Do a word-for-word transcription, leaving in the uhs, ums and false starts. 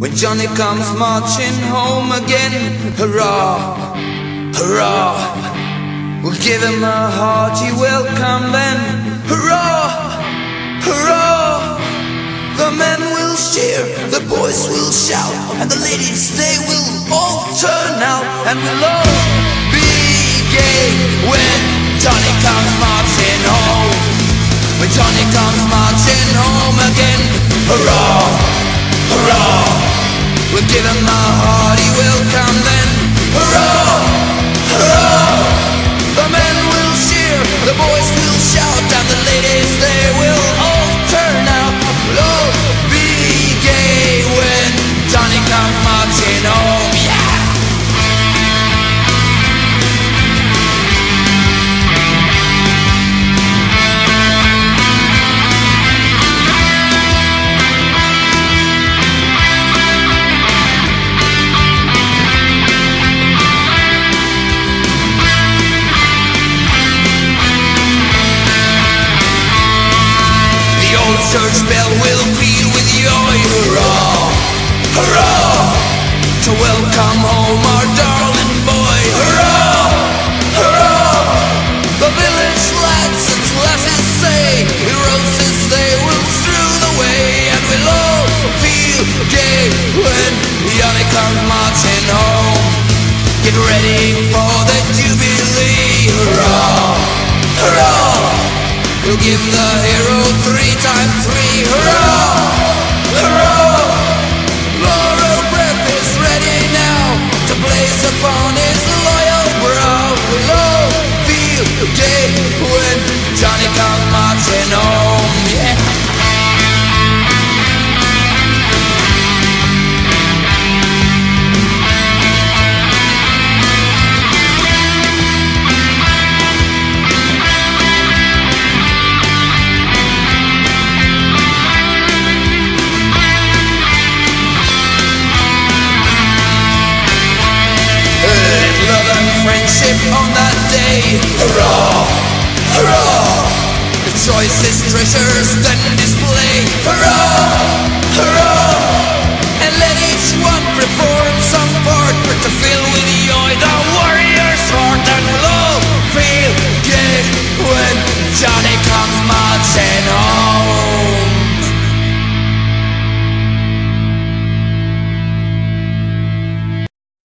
when Johnny comes marching home again. Hurrah, hurrah, we'll give him a hearty welcome then. Hurrah, hurrah, the men will cheer, the boys will shout, and the ladies, they will all turn out, and we'll all be gay when Johnny comes marching home. When Johnny comes marching home again. Hurrah, hurrah, we'll give him a hearty welcome then. Hurrah, hurrah, the men will cheer, the boys will shout, and the ladies, they will all turn out. We'll all be gay when Johnny comes marching home. Yeah! Church bell will peal with joy. Hurrah, hurrah, to welcome home our darling boy. Hurrah, hurrah, the village lads and lasses say the roses they will strew the way, and we'll all feel gay when Johnny comes marching home. Get ready for the jubilee. Hurrah, hurrah, we'll give the hero three times three. Hurrah, hurrah, laurel breath is ready now to blaze upon his loyal brow. We'll all feel gay when Johnny comes marching home. Yeah. Friendship on that day. Hurrah, hurrah, the choicest treasures then display. Hurrah!